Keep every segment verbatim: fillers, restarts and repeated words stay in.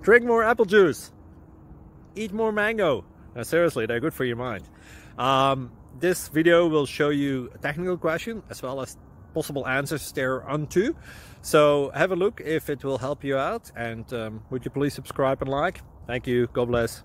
Drink more apple juice. Eat more mango. Now, seriously, they're good for your mind. Um, this video will show you a technical question as well as possible answers thereunto. So have a look if it will help you out, and um, would you please subscribe and like? Thank you. God bless.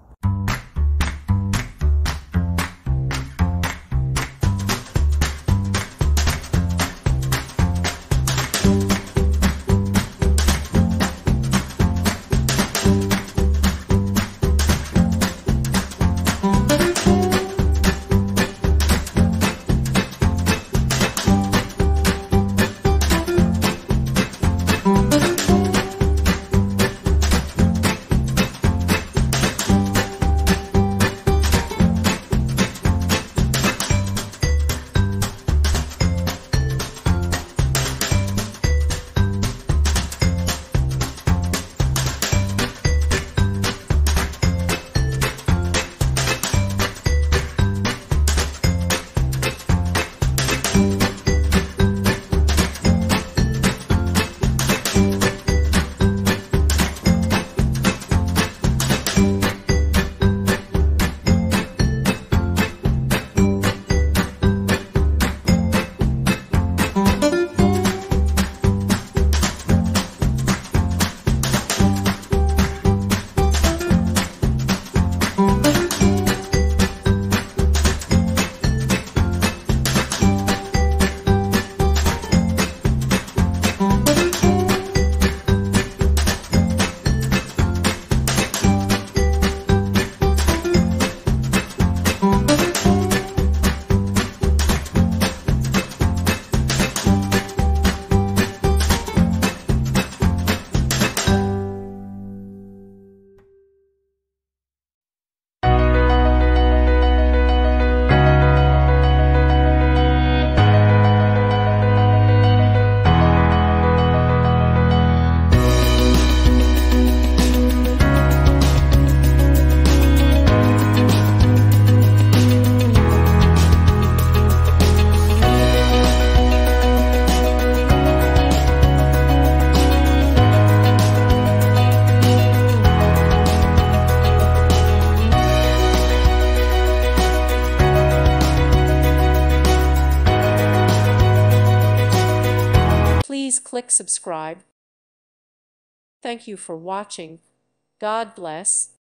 Please click subscribe. Thank you for watching. God bless.